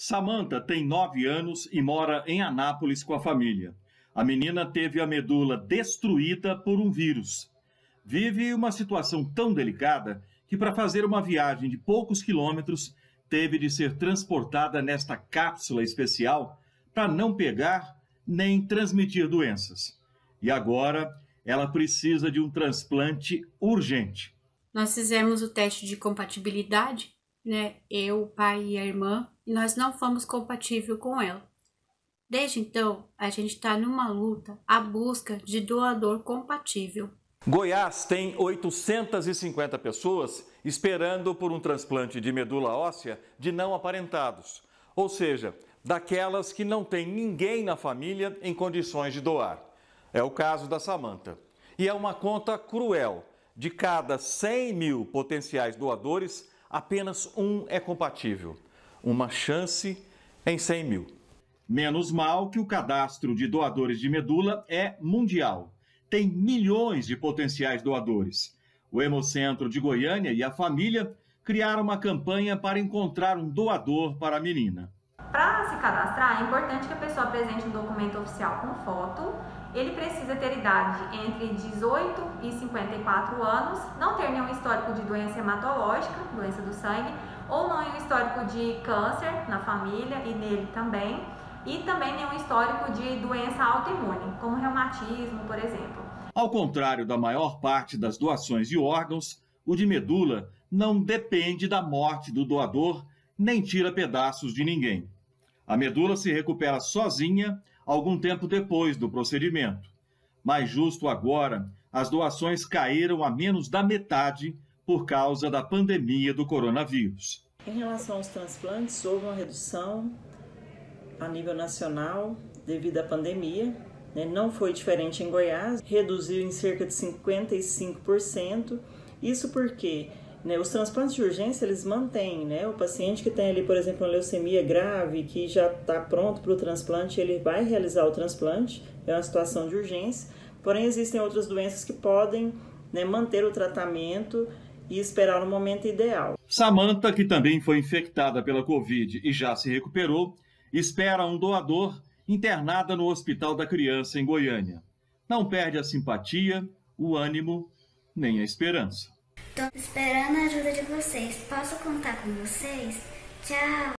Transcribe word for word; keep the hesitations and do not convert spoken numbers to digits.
Samantha tem nove anos e mora em Anápolis com a família. A menina teve a medula destruída por um vírus. Vive uma situação tão delicada que, para fazer uma viagem de poucos quilômetros, teve de ser transportada nesta cápsula especial para não pegar nem transmitir doenças. E agora ela precisa de um transplante urgente. Nós fizemos o teste de compatibilidade, né? Eu, o pai e a irmã, e nós não fomos compatíveis com ela. Desde então, a gente está numa luta à busca de doador compatível. Goiás tem oitocentas e cinquenta pessoas esperando por um transplante de medula óssea de não aparentados, ou seja, daquelas que não tem ninguém na família em condições de doar. É o caso da Samantha. E é uma conta cruel. De cada cem mil potenciais doadores, apenas um é compatível. Uma chance em cem mil. Menos mal que o cadastro de doadores de medula é mundial. Tem milhões de potenciais doadores. O Hemocentro de Goiânia e a família criaram uma campanha para encontrar um doador para a menina. Para se cadastrar, é importante que a pessoa apresente um documento oficial com foto. Ele precisa ter idade entre dezoito e cinquenta e quatro anos, não ter nenhum histórico de doença hematológica, doença do sangue, ou nenhum histórico de câncer na família e nele também, e também nenhum histórico de doença autoimune, como reumatismo, por exemplo. Ao contrário da maior parte das doações de órgãos, o de medula não depende da morte do doador, nem tira pedaços de ninguém. A medula se recupera sozinha algum tempo depois do procedimento. Mas justo agora, as doações caíram a menos da metade por causa da pandemia do coronavírus. Em relação aos transplantes, houve uma redução a nível nacional devido à pandemia. Né? Não foi diferente em Goiás, reduziu em cerca de cinquenta e cinco por cento. Isso porque né, os transplantes de urgência, eles mantêm, né? O paciente que tem ali, por exemplo, uma leucemia grave, que já está pronto para o transplante, ele vai realizar o transplante, é uma situação de urgência. Porém, existem outras doenças que podem né, manter o tratamento e esperar o momento ideal. Samantha, que também foi infectada pela Covid e já se recuperou, espera um doador internada no Hospital da Criança em Goiânia. Não perde a simpatia, o ânimo, nem a esperança. Tô esperando a ajuda de vocês. Posso contar com vocês? Tchau!